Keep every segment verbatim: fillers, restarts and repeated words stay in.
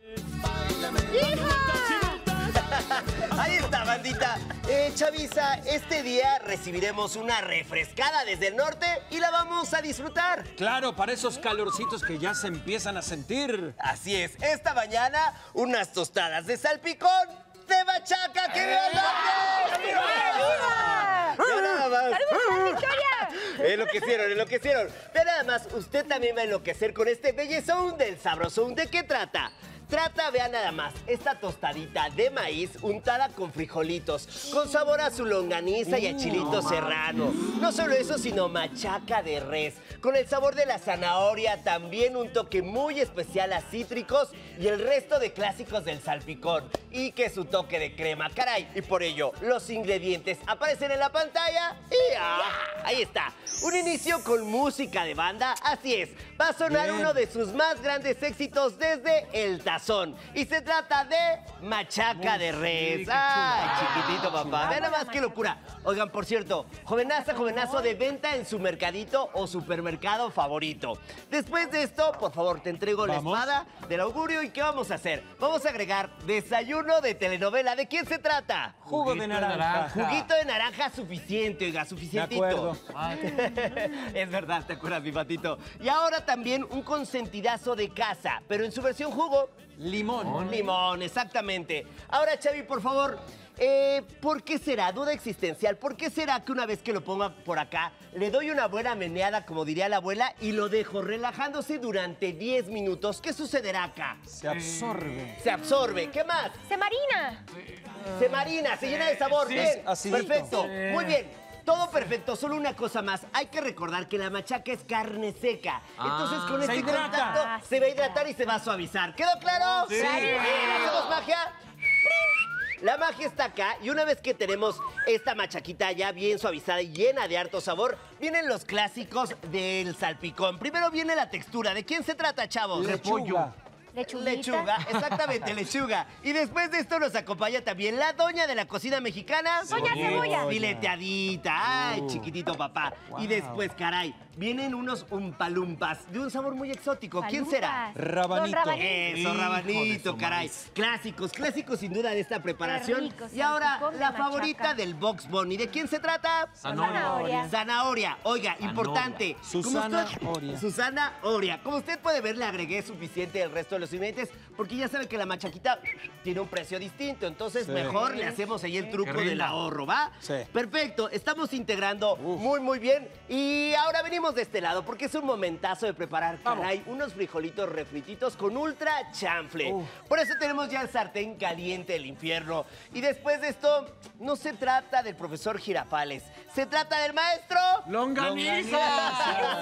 Ahí está, bandita. Eh, Chavisa, este día recibiremos una refrescada desde el norte y la vamos a disfrutar. Claro, para esos calorcitos que ya se empiezan a sentir. Así es, esta mañana unas tostadas de salpicón de machaca. ¡Que viva el norte! ¡Viva! Ya nada más. ¡Saludos, Victoria! Enloquecieron, enloquecieron. Pero nada más, usted también va a enloquecer con este bellezón del sabrosón. ¿De qué trata? Trata, vean nada más, esta tostadita de maíz untada con frijolitos, con sabor a su longaniza y a chilito serrano. No solo eso, sino machaca de res, con el sabor de la zanahoria, también un toque muy especial a cítricos y el resto de clásicos del salpicón. Y que su toque de crema, caray. Y por ello, los ingredientes aparecen en la pantalla y ¡ah! Ahí está. Un inicio con música de banda, así es. Va a sonar Bien. uno de sus más grandes éxitos desde el tazón. Y se trata de machaca Uf, de res. Sí, ¡Ay, chiquitito, papá! Vean nada más qué locura. Oigan, por cierto, jovenaza, jovenazo de venta en su mercadito o supermercado favorito. Después de esto, por favor, te entrego ¿Vamos? la espada del augurio. ¿Y qué vamos a hacer? Vamos a agregar desayuno de telenovela. ¿De quién se trata? Jugo Juguito de naranja. de naranja. Juguito de naranja suficiente, oiga, suficientito. De acuerdo. Es verdad, ¿te acuerdas, mi patito? Y ahora también un consentidazo de casa, pero en su versión jugo. Limón. Limón, exactamente. Ahora, Chavi, por favor, eh, ¿por qué será? Duda existencial. ¿Por qué será que una vez que lo ponga por acá, le doy una buena meneada, como diría la abuela, y lo dejo relajándose durante diez minutos? ¿Qué sucederá acá? Se absorbe. Se absorbe. ¿Qué más? Se marina. Se marina, se llena de sabor. Sí, Bien, acidito. perfecto. Sí. Muy bien. Todo perfecto, solo una cosa más. Hay que recordar que la machaca es carne seca. Ah, Entonces, con este hidrata. contacto Ah, se va a hidratar y se va a suavizar. ¿Quedó claro? Sí. Bien, ¿hacemos magia? La magia está acá y una vez que tenemos esta machaquita ya bien suavizada y llena de harto sabor, vienen los clásicos del salpicón. Primero viene la textura. ¿De quién se trata, chavos? Lechuga. Lechuguita. Lechuga, exactamente, lechuga. Y después de esto nos acompaña también la doña de la cocina mexicana. Doña Cebolla. Fileteadita, ay, Uh. chiquitito papá. Wow. Y después, caray, vienen unos umpalumpas de un sabor muy exótico. ¿Quién será? Rabanito. Don Rabanito. Eso, Hijo rabanito, de caray. su maíz. Clásicos, clásicos sin duda de esta preparación. rico, Y ahora, salpicón de la machaca. favorita del Box Bunny. ¿De quién se trata? Zanahoria. Zanahoria. Oiga, importante. Susana Como usted- Oria. Susana Oria. Como usted puede ver, le agregué suficiente del resto de los ingredientes porque ya sabe que la machaquita tiene un precio distinto. Entonces, Sí. mejor le hacemos ahí el truco del ahorro, ¿va? Sí. Perfecto. Estamos integrando Uf. muy, muy bien. Y ahora venimos de este lado porque es un momentazo de preparar, Vamos. caray, unos frijolitos refrititos con ultra chanfle. Uf. Por eso tenemos ya el sartén caliente del infierno. Y después de esto, no se trata del profesor Girafales, se trata del maestro... ¡Longaniza!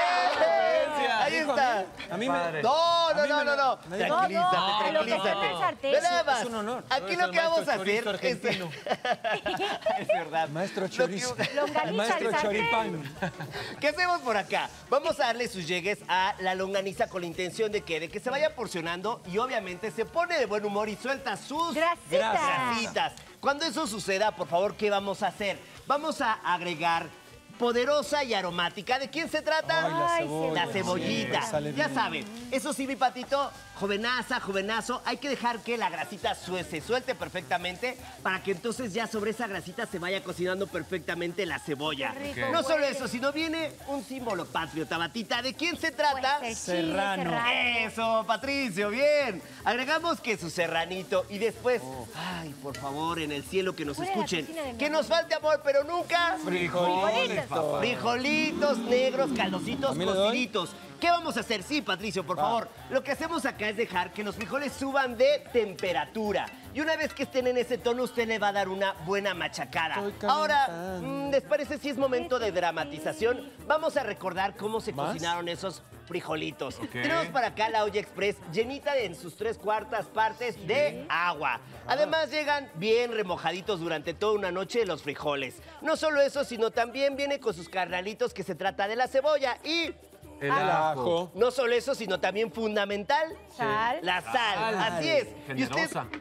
Ahí está. A mí me... No, A no, mí no, me- no, no. me dijo- Tranquilízate, No, no, lo que está en el tranquilízate. sartén. Ve nada más. Es un honor. Aquí Tú lo eres que el vamos a maestro hacer chorizo es... Es verdad. Maestro Lo que- chorizo. Longaniza El maestro al sartén. choripán. ¿Qué hacemos por acá? Vamos a darle sus llegues a la longaniza con la intención de que, de que se vaya porcionando y obviamente se pone de buen humor y suelta sus Grasitas. grasitas. Cuando eso suceda, por favor, ¿qué vamos a hacer? Vamos a agregar poderosa y aromática. ¿De quién se trata? Ay, la Ay, cebolla. La cebollita. Siempre sale Ya bien. saben, eso sí, mi patito, jovenaza, jovenazo, hay que dejar que la grasita sue- se suelte perfectamente para que entonces ya sobre esa grasita se vaya cocinando perfectamente la cebolla. Qué rico No solo huele. eso, sino viene un símbolo patrio, Tabatita. ¿De quién se trata? Puede ser chile Serrano. Eso, Patricio, bien. Agregamos que su serranito y después, ay, por favor, en el cielo que nos Huele a la escuchen. cocina de mi Que mamá. nos falte amor, pero nunca... Frijoles, papá. Frijolitos negros, caldositos, ¿A mí le doy? cociditos. ¿Qué vamos a hacer? Sí, Patricio, por favor. Lo que hacemos acá es dejar que los frijoles suban de temperatura. Y una vez que estén en ese tono, usted le va a dar una buena machacada. Estoy Ahora, calentando. mm, ¿les parece si es momento de dramatización? Vamos a recordar cómo se ¿Más? cocinaron esos frijolitos. Tenemos para acá la olla express llenita de en sus tres cuartas partes de agua. Además llegan bien remojaditos durante toda una noche los frijoles. No solo eso, sino también viene con sus carnalitos que se trata de la cebolla y... El El ajo. ajo. No solo eso, sino también fundamental, Sal. la sal. Sal. Así es. Y usted, Generosa.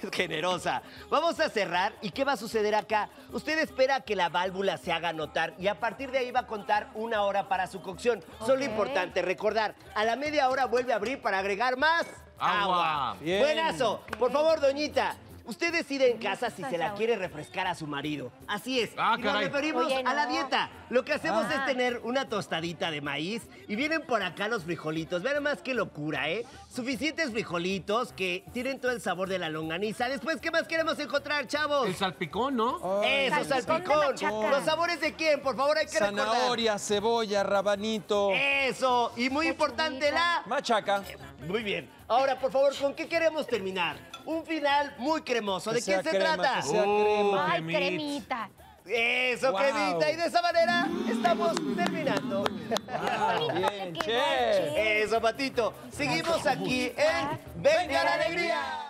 generosa. Vamos a cerrar. ¿Y qué va a suceder acá? Usted espera que la válvula se haga notar y a partir de ahí va a contar una hora para su cocción. Solo Ok. importante recordar, a la media hora vuelve a abrir para agregar más agua. Agua. Bien. Buenazo. Por favor, doñita. Usted decide en casa si se la Agua. quiere refrescar a su marido. Así es. Ah, y nos caray. referimos Oye, a la no. dieta. Lo que hacemos Ah. es tener una tostadita de maíz y vienen por acá los frijolitos. Vean más qué locura, ¿eh? Suficientes frijolitos que tienen todo el sabor de la longaniza. Después, ¿qué más queremos encontrar, chavos? El salpicón, ¿no? Eso, Salpicón de salpicón. machaca. ¿Los sabores de quién? Por favor, hay que recordar. Zanahoria, cebolla, rabanito. Eso. Y muy importante, la... Machaca. Muy bien. Ahora, por favor, ¿con qué queremos terminar? Un final muy cremoso. ¿De Que quién sea se crema, trata? que sea crema. Ay, cremita. cremita. Eso, Wow. cremita. Y de esa manera estamos terminando. Bien, Qué che. noche. Eso, Patito. Seguimos aquí en Venga la Alegría.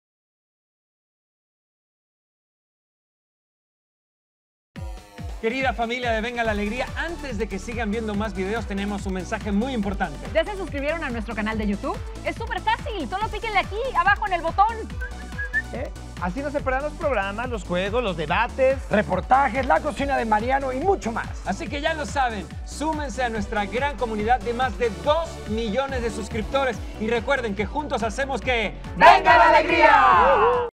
Querida familia de Venga la Alegría, antes de que sigan viendo más videos, tenemos un mensaje muy importante. ¿Ya se suscribieron a nuestro canal de YouTube? Es súper fácil, solo píquenle aquí, abajo en el botón. ¿Eh? Así no se perderán los programas, los juegos, los debates. Reportajes, la cocina de Mariano y mucho más. Así que ya lo saben, súmense a nuestra gran comunidad de más de dos millones de suscriptores y recuerden que juntos hacemos que... ¡Venga la alegría!